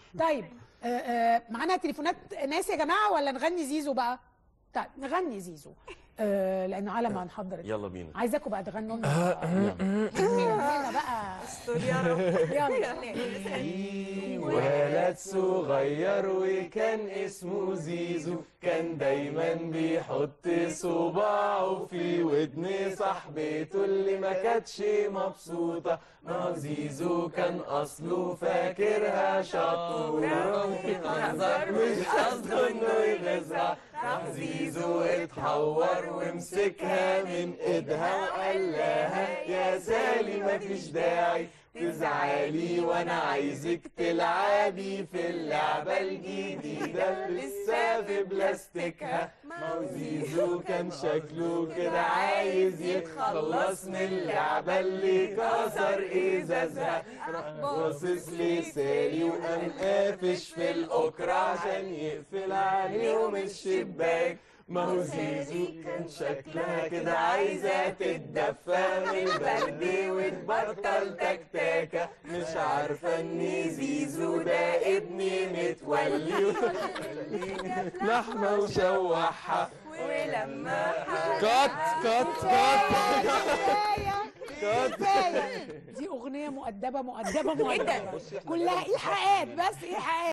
طيب معانا تليفونات ناس يا جماعه ولا نغني زيزو بقى؟ طيب نغني زيزو لانه على ما نحضر. يلا بينا. عايزاكم بقى تغنوا لنا هنا بقى. استر يا رب. يلا. ولد صغير وكان اسمه زيزو، كان دايما بيحط صباعه في ودن صاحبته اللي ما كانتش مبسوطة. ما زيزو كان أصله فاكرها شطورة، مش قصده إنه يغزها. راح زيزو اتحور ومسكها من ايدها وقال لها يا سالي مفيش داعي تزعلي، وانا عايزك تلعبي في اللعبة الجديدة لسه في بلاستيكها. ما زيزو كان شكله كده عايز يتخلص من اللعبة اللي كسر ازازها. راح باصص لسالي وقام قافش في الاوكرة عشان يقفل عليهم الشباك. ما هو زيزو كان شكلها كده عايزة تتدفى من البرد وتبطل تكتاكة. مش عارفة ان زيزو ده ابني متولي لحمة وشوحها. ولما دي اغنيه مؤدبه كلها ايحاءات بس ايحاءات.